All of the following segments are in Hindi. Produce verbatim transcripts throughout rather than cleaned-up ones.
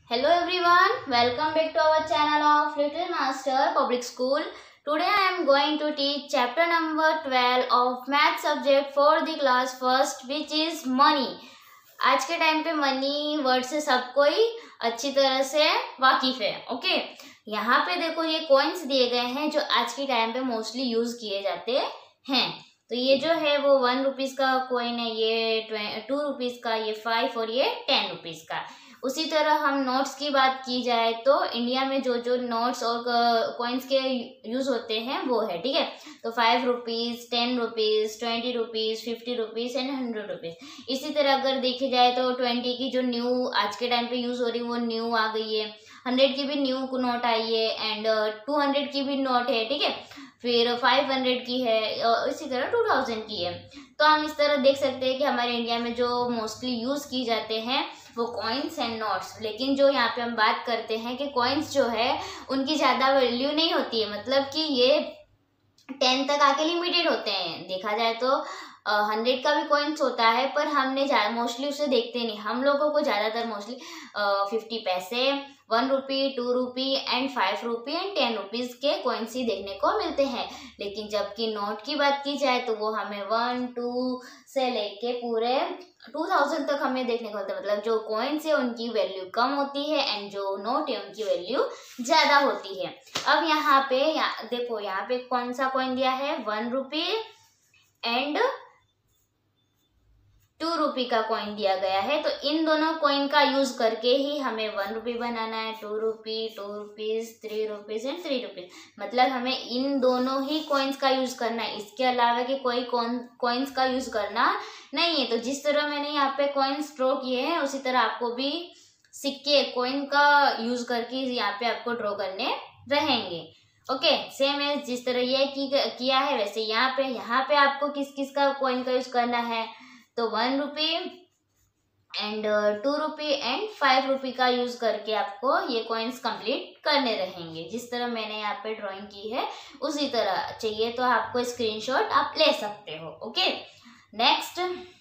Hello everyone, welcome back to our channel of Little Master Public School. Today I am going to teach chapter number twelve of math subject for the class first, which is money. आज के टाइम पे मनी वर्ड से सब कोई अच्छी तरह से वाकिफ है. ओके, यहाँ पे देखो ये कॉइन्स दिए गए हैं जो आज के टाइम पे मोस्टली यूज किए जाते हैं. तो ये जो है वो वन रुपीज का कॉइन है, ये टू रुपीज का, ये फाइव और ये टेन रुपीज का. उसी तरह हम नोट्स की बात की जाए तो इंडिया में जो जो नोट्स और कॉइन्स के यूज होते हैं वो है. ठीक है, तो five rupees, ten rupees, twenty rupees, fifty rupees and hundred rupees. इसी तरह अगर देखी जाए तो ट्वेंटी की जो न्यू आज के टाइम पे यूज हो रही है वो न्यू आ गई है. हंड्रेड की भी न्यू नोट आई है एंड टू हंड्रेड की भी नोट है. ठीक है, फिर फाइव हंड्रेड की है, इसी तरह टू थाउजेंड की है. तो हम इस तरह देख सकते हैं कि हमारे इंडिया में जो मोस्टली यूज की जाते हैं वो कॉइन्स एंड नोट्स. लेकिन जो यहाँ पे हम बात करते हैं कि कॉइन्स जो है उनकी ज़्यादा वैल्यू नहीं होती है, मतलब कि ये टेन तक आके लिमिटेड होते हैं. देखा जाए तो हंड्रेड uh, का भी कॉइन्स होता है पर हमने मोस्टली उसे देखते नहीं. हम लोगों को ज़्यादातर मोस्टली फिफ्टी पैसे, one rupee, two rupee and five rupee and ten rupees के कॉइन्स ही देखने को मिलते हैं. लेकिन जबकि नोट की बात की जाए तो वो हमें वन टू से लेके पूरे टू थाउजेंड तक हमें देखने को मिलता है. मतलब जो कॉइन्स है उनकी वैल्यू कम होती है एंड जो नोट है उनकी वैल्यू ज़्यादा होती है. अब यहाँ पे या, देखो यहाँ पे कौन सा कॉइन दिया है, one rupee and two rupee का कॉइन दिया गया है. तो इन दोनों कॉइन का यूज करके ही हमें वन रुपी बनाना है, two rupee, two rupees, three rupees and three rupees. मतलब हमें इन दोनों ही कॉइन्स का यूज करना है, इसके अलावा कि कोई कॉइन्स का यूज करना नहीं है. तो जिस तरह मैंने यहाँ पे कॉइन्स ड्रॉ किए हैं उसी तरह आपको भी सिक्के कॉइन का यूज करके यहाँ पे आपको ड्रॉ करने रहेंगे. ओके, सेम है जिस तरह ये की, किया है वैसे यहाँ पे यहाँ पे आपको किस किस का कॉइन का यूज करना है. तो one rupee and two rupee and five rupee का यूज करके आपको ये कॉइन्स कंप्लीट करने रहेंगे. जिस तरह मैंने यहाँ पे ड्राइंग की है उसी तरह चाहिए तो आपको स्क्रीनशॉट आप ले सकते हो. ओके, नेक्स्ट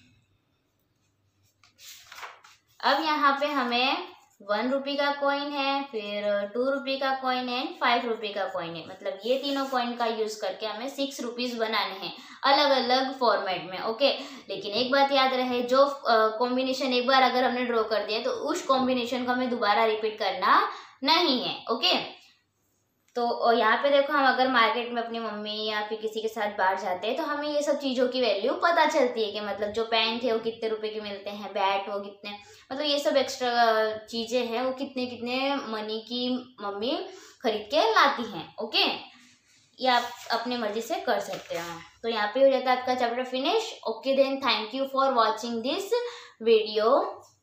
अब यहाँ पे हमें वन रुपी का कॉइन है, फिर टू रुपी का कॉइन है, फाइव रुपी का कॉइन है. मतलब ये तीनों कॉइन का यूज करके हमें सिक्स रुपीज बनाने हैं अलग अलग फॉर्मेट में. ओके, लेकिन एक बात याद रहे, जो कॉम्बिनेशन एक बार अगर हमने ड्रॉ कर दिया तो उस कॉम्बिनेशन को हमें दोबारा रिपीट करना नहीं है. ओके, तो यहाँ पे देखो हम अगर मार्केट में अपनी मम्मी या फिर किसी के साथ बाहर जाते हैं तो हमें ये सब चीज़ों की वैल्यू पता चलती है कि मतलब जो पैंट है वो कितने रुपए के मिलते हैं, बैट वो कितने, मतलब ये सब एक्स्ट्रा चीज़ें हैं वो कितने कितने मनी की मम्मी खरीद के लाती हैं. ओके, ये आप अपनी मर्जी से कर सकते हो. तो यहाँ पे हो जाता है आपका chapter finish. Okay then, thank you for watching this video.